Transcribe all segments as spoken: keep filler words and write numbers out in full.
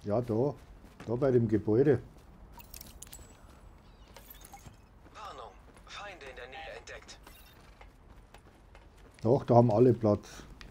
Ja, da. Da bei dem Gebäude. Warnung, Feinde in der Nähe entdeckt. Doch, da haben alle Platz.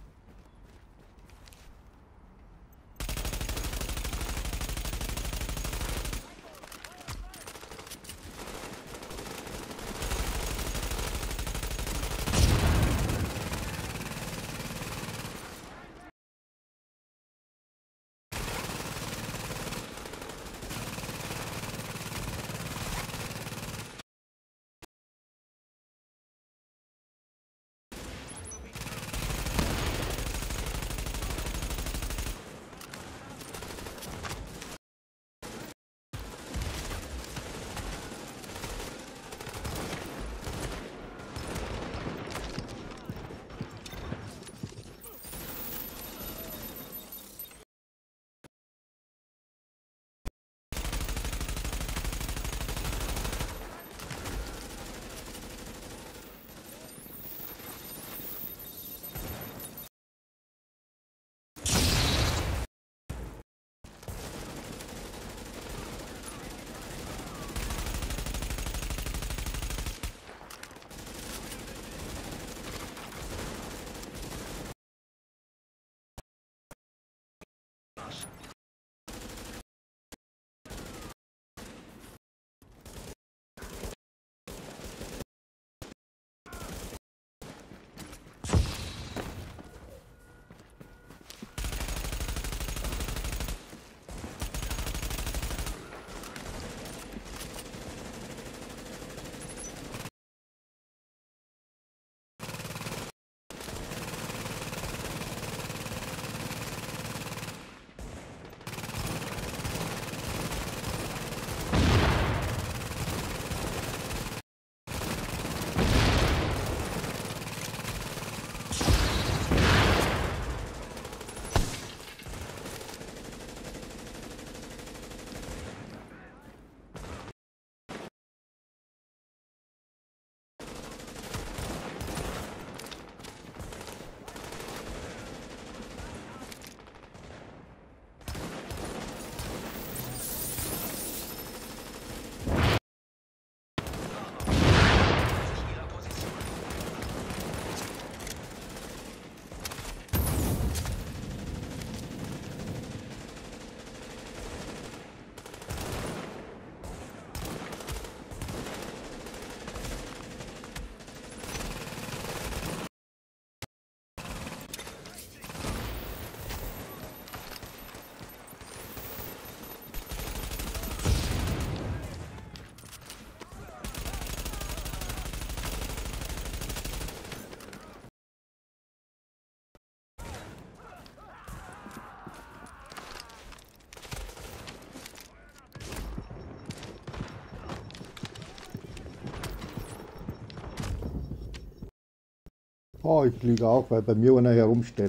Oh, ich liege auch, weil bei mir einer herumsteht.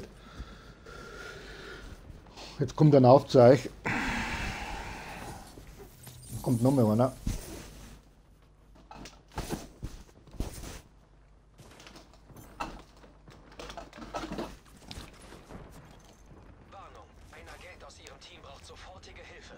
Jetzt kommt ein auf zu euch. Kommt noch mal einer. Warnung, ein Agent aus Ihrem Team braucht sofortige Hilfe.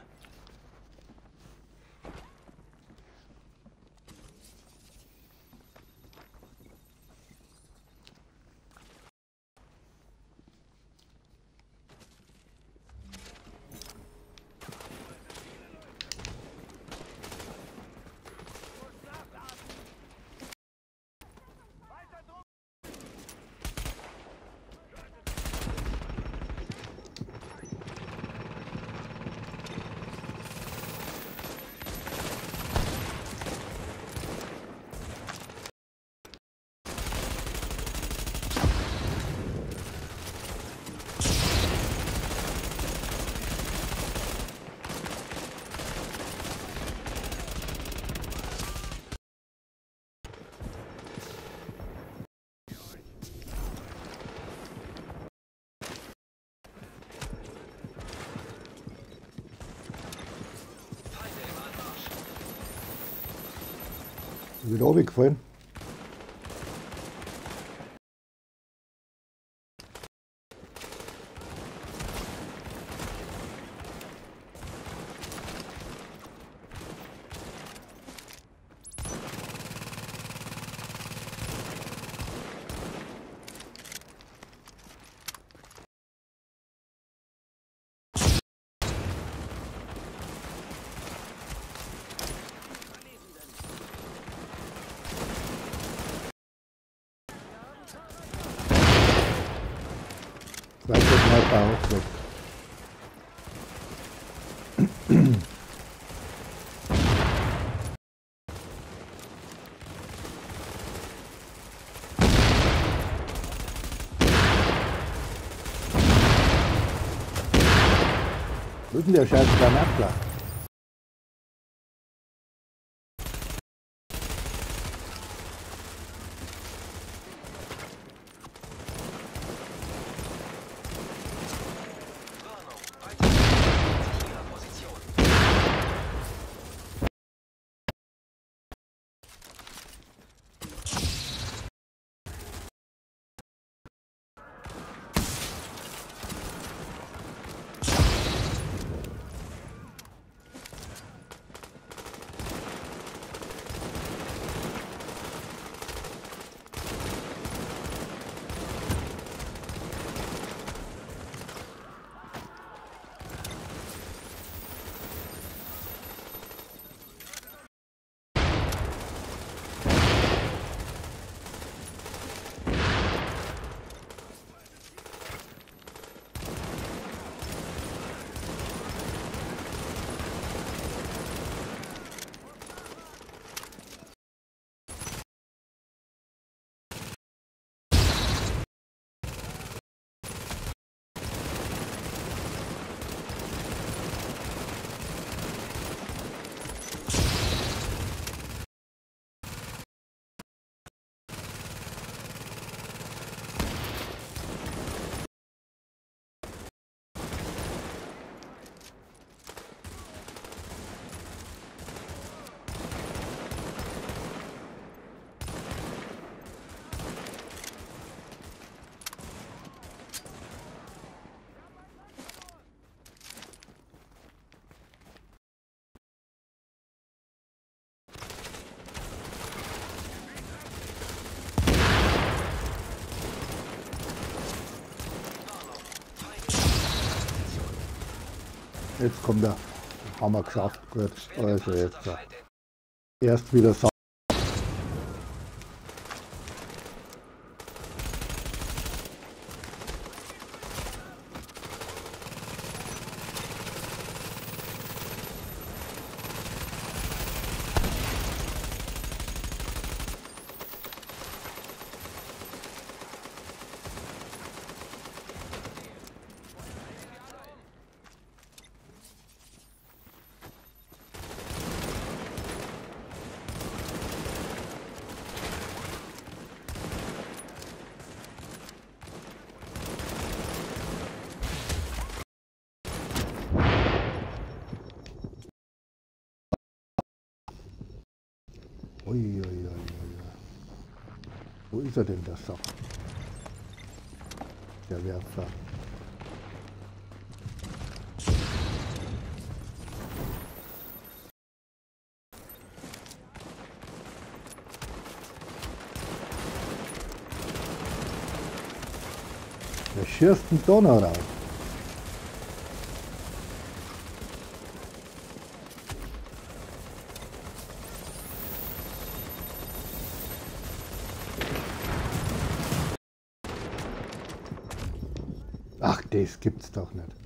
Wieder runtergefallen. Zweiter Sniper auch weg. Wo ist denn der scheiß Granatler? Warnung, weitere Gegner in ihrer Position. Jetzt kommt er. Haben wir geschafft. Gut. Also jetzt. Ja. Erst wieder sa Ui, ui, ui, ui. Wo ist er denn, der Sack? Der Werfer. Der schießt einen Donner raus. Ach, das gibt's doch nicht.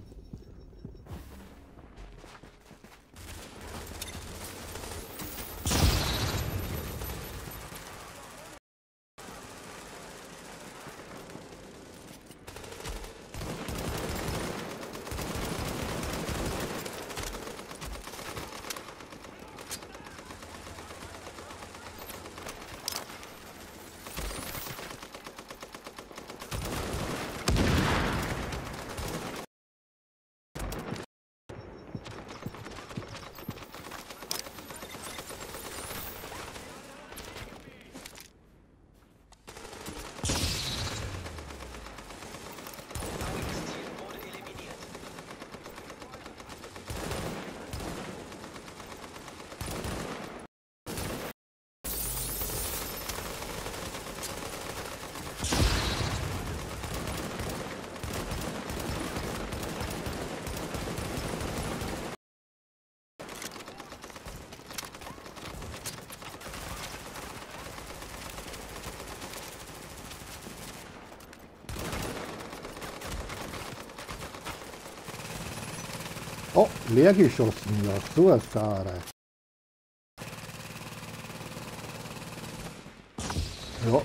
Oh, leer geschossen, ja, so eine Sauerei. Ja.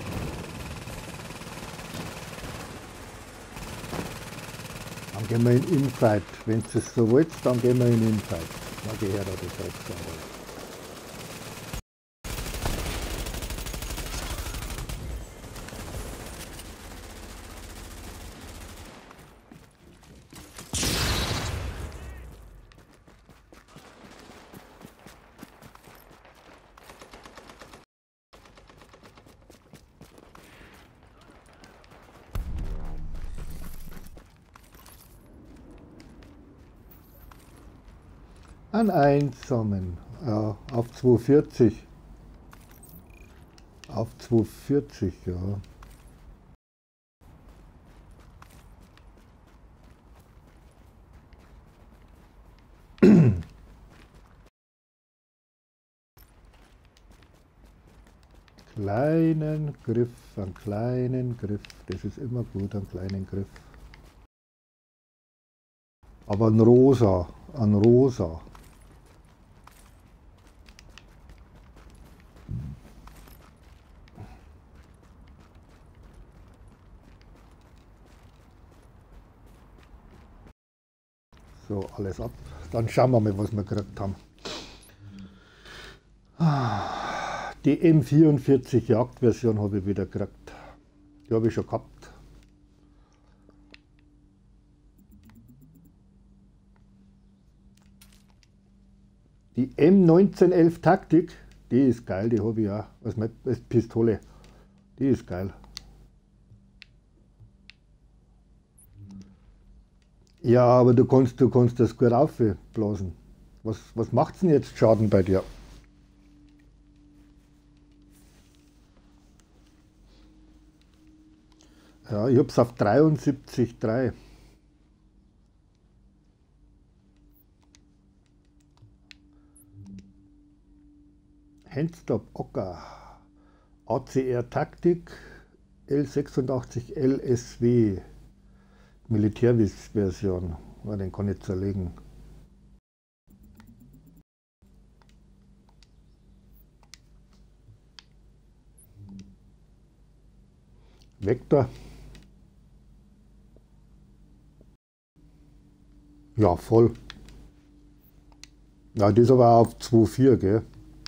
Dann gehen wir in Infight. Wenn du es so wollt, dann gehen wir in Infight. Na, gehört das auch so. Ein einsamen, ja, auf zweihundertvierzig. Auf zweihundertvierzig, ja. Kleinen Griff, einen kleinen Griff, das ist immer gut, einen kleinen Griff. Aber ein rosa, ein rosa. So, alles ab. Dann schauen wir mal, was wir gekriegt haben. Die M vierundvierzig Jagdversion habe ich wieder gekriegt. Die habe ich schon gehabt. Die M neunzehnhundertelf Taktik, die ist geil, die habe ich auch als, als Pistole. Die ist geil. Ja, aber du kannst, du kannst das gut aufblasen. Was, was macht's denn jetzt Schaden bei dir? Ja, ich hab's auf dreiundsiebzig Komma drei. Handstop Ocker. A C R Taktik L sechsundachtzig L S W. Militärversion. Ja, den kann ich zerlegen. Vektor. Ja, voll. Ja, das aber auf zwei Komma vier, gell?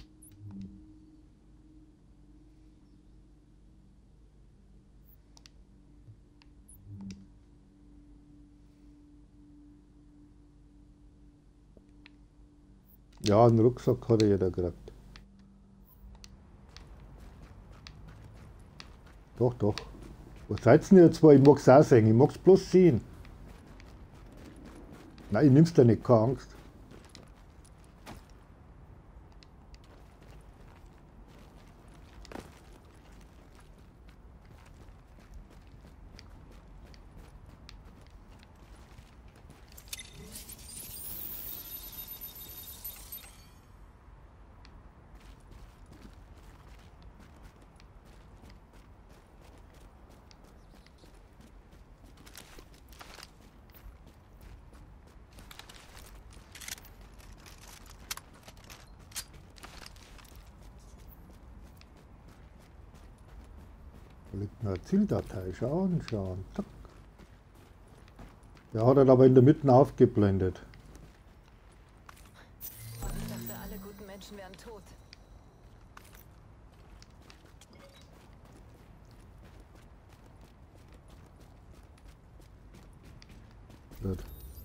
Ja, einen Rucksack hat jeder gekriegt. Doch, doch. Was seid ihr jetzt? Ich mag es auch sehen, ich mag es bloß sehen. Nein, ich nimm's dir nicht, keine Angst. Da liegt eine Zieldatei, schauen, schauen, zack. Der hat er aber in der Mitte aufgeblendet. Ich dachte, alle guten Menschen wären tot. Gut.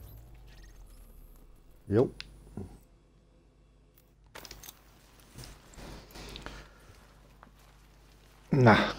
Jo. Na.